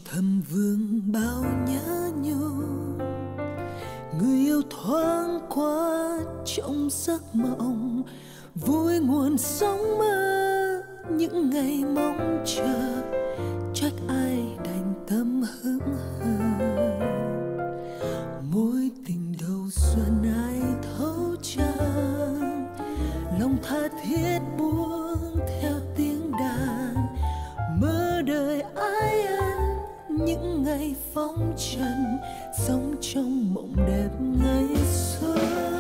thầm vương bao nhớ nhung, người yêu thoáng qua trong giấc mộng, vui nguồn sống mơ những ngày mong chờ, trách ai đành tâm hững hờ. Mối tình đầu xuân ai thấu chẳng, lòng tha thiết buông theo tiếng đàn, mơ đời ai ân những ngày phong trần, sống trong mộng đẹp ngày xuân.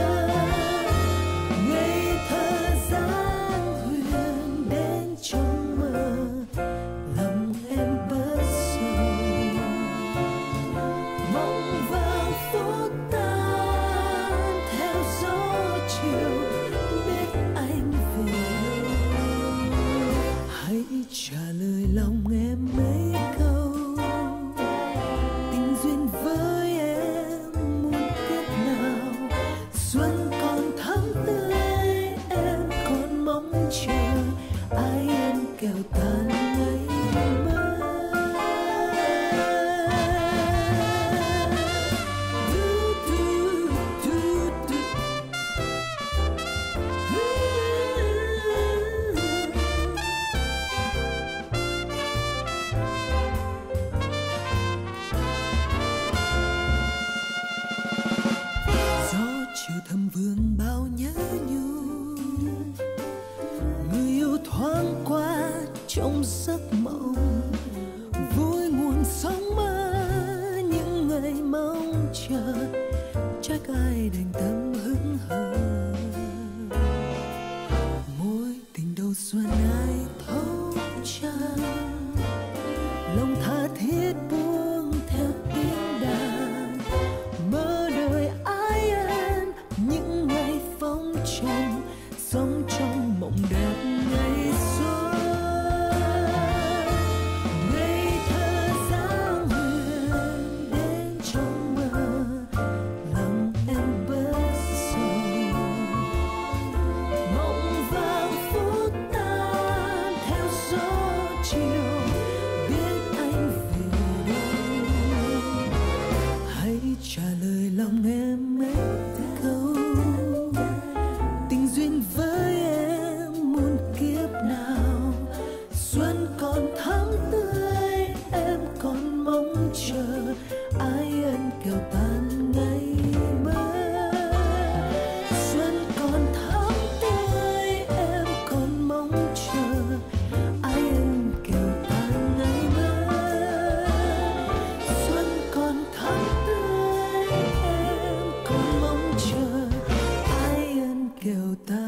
Ngây thơ dáng huyền đến trong mơ, lòng em bớt sầu, mong vàng phút tan theo gió chiều, biết anh về đâu. Hãy trả lời lòng em mấy câu, tình duyên với em muôn kiếp nào, xuân còn thắm tươi em còn mong chờ, ai em kẻo tan ngày mơ. Chiều thầm vương bao nhớ nhung, người yêu thoáng qua trong giấc mộng, vui nguồn sống mơ những ngày mong chờ, trách ai đành tâm hững hờ. Mối tình đầu xuân ai thấu chẳng, lòng tha thiết buông theo tiếng đàn, mơ đời ai ân những ngày phong trần, sống trong mộng đẹp ngày xuân. Ngây thơ dáng huyền đến trong mơ, lòng em bớt sầu, mộng vàng phút tan theo gió chiều, biết anh về đâu. Hãy trả lời lòng em mấy câu, tình duyên với em muôn kiếp nào, xuân còn thắm tươi em còn mong chờ, ai ân kẻo tan ngày mơ. Xuân còn thắm tươi em còn mong chờ, ai ân kẻo tan ngày mơ. Xuân còn thắm tươi em còn mong chờ, ai ân kẻo tan.